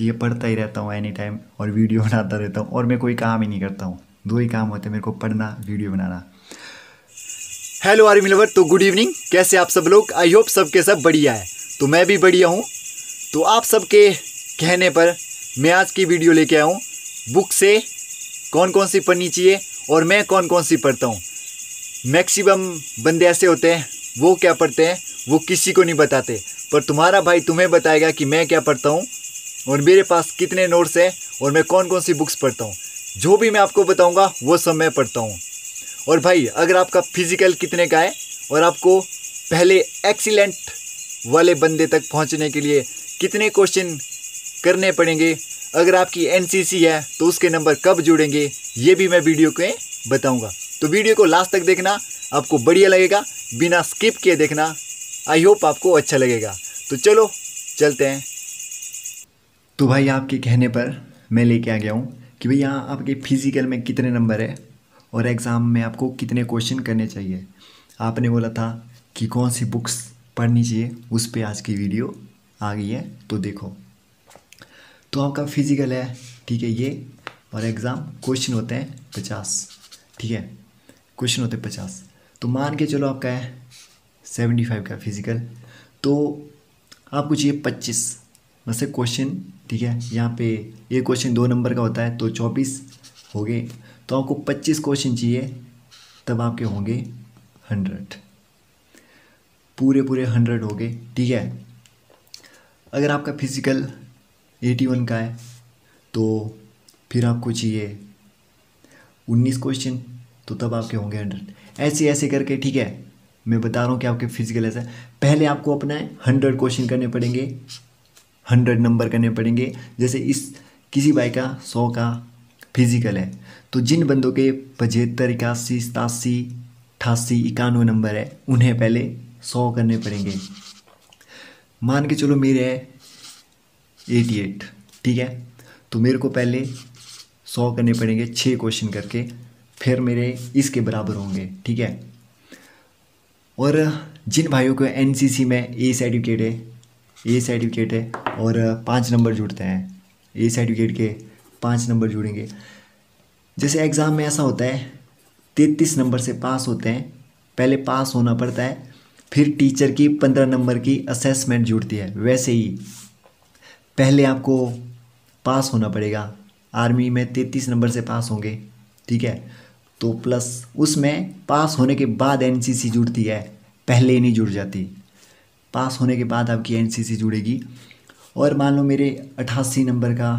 ठीक है, पढ़ता ही रहता हूँ एनी टाइम और वीडियो बनाता रहता हूँ, और मैं कोई काम ही नहीं करता हूँ। दो ही काम होते हैं मेरे को, पढ़ना, वीडियो बनाना। हेलो आर्मी लवर, तो गुड इवनिंग, कैसे आप सब लोग? आई होप सबके सब बढ़िया है। तो मैं भी बढ़िया हूँ। तो आप सबके कहने पर मैं आज की वीडियो लेके आया हूँ, बुक से कौन कौन सी पढ़नी चाहिए और मैं कौन कौन सी पढ़ता हूँ। मैक्सिमम बंदे ऐसे होते हैं, वो क्या पढ़ते हैं वो किसी को नहीं बताते, पर तुम्हारा भाई तुम्हें बताएगा कि मैं क्या पढ़ता हूँ और मेरे पास कितने नोट्स हैं और मैं कौन कौन सी बुक्स पढ़ता हूँ। जो भी मैं आपको बताऊँगा वो सब मैं पढ़ता हूँ। और भाई, अगर आपका फिजिकल कितने का है और आपको पहले एक्सीलेंट वाले बंदे तक पहुंचने के लिए कितने क्वेश्चन करने पड़ेंगे, अगर आपकी एनसीसी है तो उसके नंबर कब जुड़ेंगे, ये भी मैं वीडियो के बताऊंगा। तो वीडियो को लास्ट तक देखना, आपको बढ़िया लगेगा, बिना स्किप किए देखना। आई होप आपको अच्छा लगेगा। तो चलो चलते हैं। तो भाई, आपके कहने पर मैं लेके आ गया हूँ कि भैया आपके फिजिकल में कितने नंबर है और एग्ज़ाम में आपको कितने क्वेश्चन करने चाहिए। आपने बोला था कि कौन सी बुक्स पढ़नी चाहिए, उस पे आज की वीडियो आ गई है। तो देखो, तो आपका फिजिकल है, ठीक है ये, और एग्ज़ाम क्वेश्चन होते हैं 50, ठीक है, क्वेश्चन होते हैं 50। तो मान के चलो आपका है 75 का फिजिकल, तो आपको चाहिए 25 में से क्वेश्चन, ठीक है। यहाँ पे ये क्वेश्चन 2 नंबर का होता है तो 24 हो गए, तो आपको 25 क्वेश्चन चाहिए, तब आपके होंगे 100, पूरे 100 हो गए, ठीक है। अगर आपका फिजिकल 81 का है तो फिर आपको चाहिए 19 क्वेश्चन, तो तब आपके होंगे 100। ऐसे ऐसे करके, ठीक है, मैं बता रहा हूँ कि आपके फिजिकल ऐसा है। पहले आपको अपना 100 क्वेश्चन करने पड़ेंगे, 100 नंबर करने पड़ेंगे। जैसे इस किसी भाई का 100 का फिजिकल है, तो जिन बंदों के 75, 81, 87, 88, 91 नंबर है, उन्हें पहले 100 करने पड़ेंगे। मान के चलो मेरे है 88, ठीक है, तो मेरे को पहले 100 करने पड़ेंगे 6 क्वेश्चन करके, फिर मेरे इसके बराबर होंगे, ठीक है। और जिन भाइयों को एनसीसी में ए सर्टिफिकेट है और 5 नंबर जुड़ते हैं, ए सर्टिफिकेट के 5 नंबर जुड़ेंगे। जैसे एग्ज़ाम में ऐसा होता है 33 नंबर से पास होते हैं, पहले पास होना पड़ता है, फिर टीचर की 15 नंबर की असेसमेंट जुड़ती है। वैसे ही पहले आपको पास होना पड़ेगा, आर्मी में 33 नंबर से पास होंगे, ठीक है, तो प्लस उसमें पास होने के बाद एनसीसी जुड़ती है, पहले ही नहीं जुड़ जाती। पास होने के बाद आपकी एनसीसी जुड़ेगी। और मान लो मेरे 88 नंबर का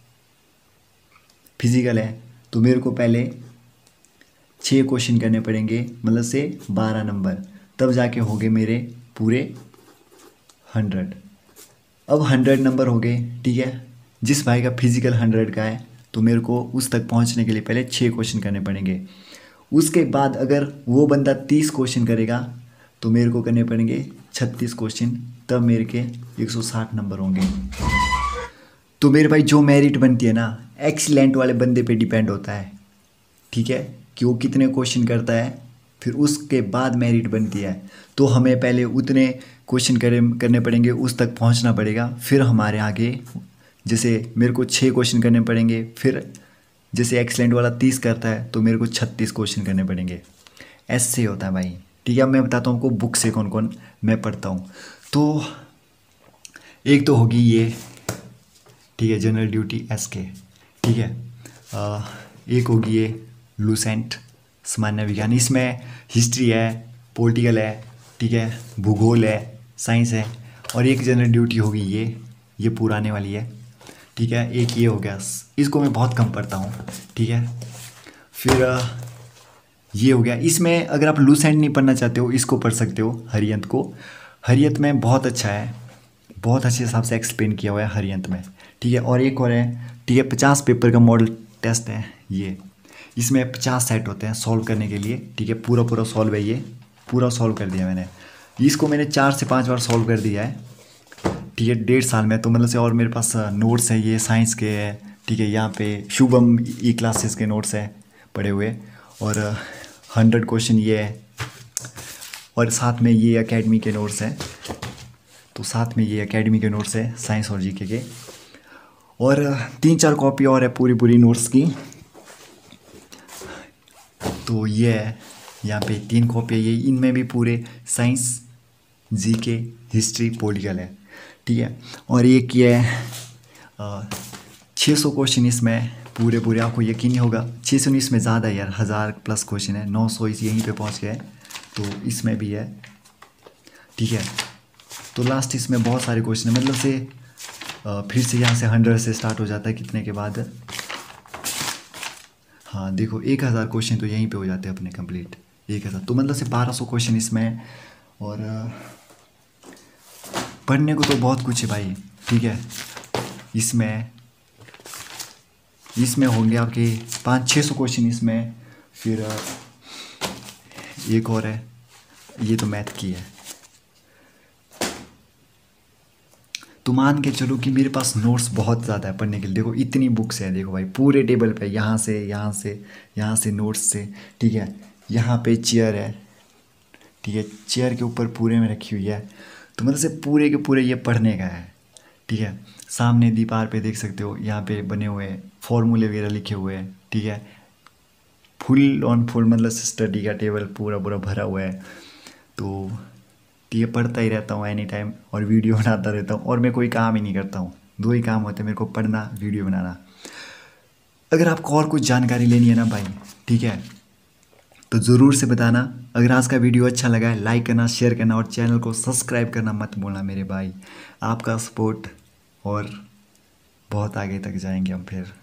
फिजिकल है, तो मेरे को पहले 6 क्वेश्चन करने पड़ेंगे, मतलब से 12 नंबर, तब जाके हो गए मेरे पूरे 100। अब 100 नंबर हो गए, ठीक है। जिस भाई का फिजिकल 100 का है, तो मेरे को उस तक पहुंचने के लिए पहले 6 क्वेश्चन करने पड़ेंगे। उसके बाद अगर वो बंदा 30 क्वेश्चन करेगा तो मेरे को करने पड़ेंगे 36 क्वेश्चन, तब मेरे के 160 नंबर होंगे। तो मेरे भाई, जो मेरिट बनती है ना, एक्सीलेंट वाले बंदे पे डिपेंड होता है, ठीक है, कि वो कितने क्वेश्चन करता है, फिर उसके बाद मेरिट बनती है। तो हमें पहले उतने क्वेश्चन करने पड़ेंगे, उस तक पहुंचना पड़ेगा, फिर हमारे आगे, जैसे मेरे को 6 क्वेश्चन करने पड़ेंगे, फिर जैसे एक्सीलेंट वाला 30 करता है तो मेरे को 36 क्वेश्चन करने पड़ेंगे। ऐसे होता है भाई, ठीक है। अब मैं बताता हूँ आपको बुक से कौन कौन मैं पढ़ता हूँ। तो एक तो होगी ये, ठीक है, जनरल ड्यूटी एसके, ठीक है। एक होगी ये लूसेंट सामान्य विज्ञान, इसमें हिस्ट्री है, पॉलिटिकल है, ठीक है, भूगोल है, साइंस है। और एक जनरल ड्यूटी होगी ये पुराने वाली है, ठीक है। एक ये हो गया, इसको मैं बहुत कम पढ़ता हूँ, ठीक है। फिर ये हो गया। इसमें अगर आप लूसेंट नहीं पढ़ना चाहते हो, इसको पढ़ सकते हो, हरियंत को। हरियंत में बहुत अच्छा है, बहुत अच्छे हिसाब से एक्सप्लेन किया हुआ है हरियंत में, ठीक है। और एक और है, ठीक है, 50 पेपर का मॉडल टेस्ट है ये, इसमें 50 सेट होते हैं सॉल्व करने के लिए, ठीक है। पूरा सॉल्व है, ये पूरा सॉल्व कर दिया मैंने। इसको मैंने 4 से 5 बार सॉल्व कर दिया है, ठीक है, 1.5 साल में। तो मतलब से, और मेरे पास नोट्स हैं, ये साइंस के है, ठीक है, यहाँ पे शुभम ई क्लासेस के नोट्स हैं पड़े हुए, और 100 क्वेश्चन ये है, और साथ में ये एकेडमी के नोट्स हैं, तो साथ में ये एकेडमी के नोट्स है साइंस और जीके के। और 3-4 कॉपी और है पूरी पूरी नोट्स की। तो ये है, यहाँ पे 3 कॉपी है, ये इनमें भी पूरे साइंस, जीके, हिस्ट्री, पॉलिटिकल है, ठीक है। और एक ये 600 क्वेश्चन इसमें पूरे पूरे, आपको यकीन नहीं होगा 600 इसमें ज़्यादा है यार, 1000+ क्वेश्चन है, 900 इस यहीं पे पहुंच गए, तो इसमें भी है, ठीक है। तो लास्ट इसमें बहुत सारे क्वेश्चन है, मतलब से फिर से यहाँ से 100 से स्टार्ट हो जाता है कितने के बाद, हाँ देखो 1000 क्वेश्चन तो यहीं पे हो जाते हैं अपने कंप्लीट, 1000, तो मतलब से 1200 क्वेश्चन इसमें है। और पढ़ने को तो बहुत कुछ है भाई, ठीक है। इसमें होंगे आपके 500-600 क्वेश्चन इसमें, फिर एक और है, ये तो मैथ की है। तो मान के चलो कि मेरे पास नोट्स बहुत ज़्यादा है पढ़ने के लिए, देखो इतनी बुक्स है, देखो भाई पूरे टेबल पे, यहाँ से यहाँ से यहाँ से नोट्स से, ठीक है। यहाँ पे चेयर है, ठीक है, चेयर के ऊपर पूरे में रखी हुई है, तो मतलब से पूरे के पूरे ये पढ़ने का है, ठीक है। सामने दीवार पे देख सकते हो, यहाँ पे बने हुए फॉर्मूले वगैरह लिखे हुए हैं, ठीक है। फुल ऑन फुल मतलब स्टडी का टेबल पूरा पूरा भरा हुआ है। तो ये पढ़ता ही रहता हूँ एनी टाइम, और वीडियो बनाता रहता हूँ, और मैं कोई काम ही नहीं करता हूँ, 2 ही काम होते हैं मेरे को, पढ़ना, वीडियो बनाना। अगर आपको और कुछ जानकारी लेनी है ना भाई, ठीक है, तो ज़रूर से बताना। अगर आज का वीडियो अच्छा लगा है, लाइक करना, शेयर करना, और चैनल को सब्सक्राइब करना मत भूलना मेरे भाई। आपका सपोर्ट, और बहुत आगे तक जाएंगे हम फिर।